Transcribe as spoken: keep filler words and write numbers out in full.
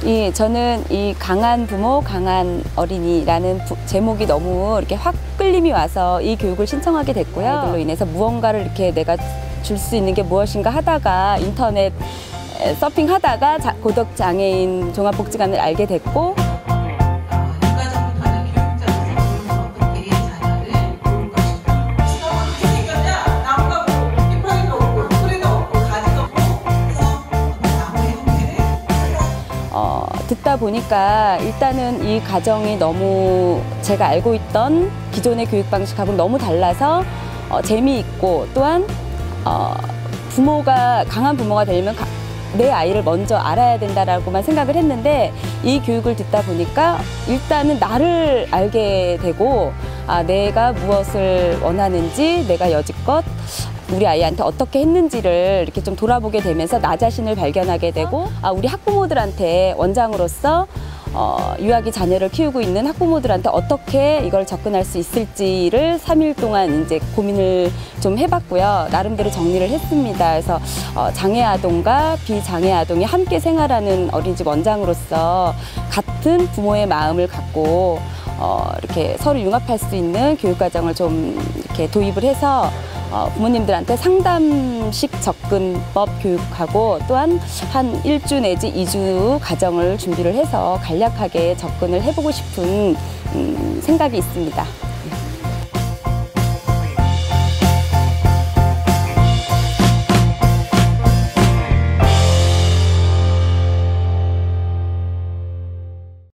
이 저는 이 강한 부모, 강한 어린이라는 부, 제목이 너무 이렇게 확 끌림이 와서 이 교육을 신청하게 됐고요. 아이들로 인해서 무언가를 이렇게 내가 줄 수 있는 게 무엇인가 하다가 인터넷 서핑하다가 자, 고독 장애인 종합복지관을 알게 됐고. 어, 듣다 보니까 일단은 이 가정이 너무 제가 알고 있던 기존의 교육 방식하고는 너무 달라서 어, 재미있고 또한 어, 부모가 강한 부모가 되려면 가, 내 아이를 먼저 알아야 된다라고만 생각을 했는데 이 교육을 듣다 보니까 일단은 나를 알게 되고 아, 내가 무엇을 원하는지 내가 여지껏 우리 아이한테 어떻게 했는지를 이렇게 좀 돌아보게 되면서 나 자신을 발견하게 되고 아, 우리 학부모들한테 원장으로서 어, 유아기 자녀를 키우고 있는 학부모들한테 어떻게 이걸 접근할 수 있을지를 삼 일 동안 이제 고민을 좀 해봤고요. 나름대로 정리를 했습니다. 그래서 어, 장애 아동과 비장애 아동이 함께 생활하는 어린이집 원장으로서 같은 부모의 마음을 갖고 어, 이렇게 서로 융합할 수 있는 교육과정을 좀 이렇게 도입을 해서 어, 부모님들한테 상담식 접근법 교육하고 또한 한 일 주 내지 이 주 과정을 준비를 해서 간략하게 접근을 해보고 싶은 음, 생각이 있습니다.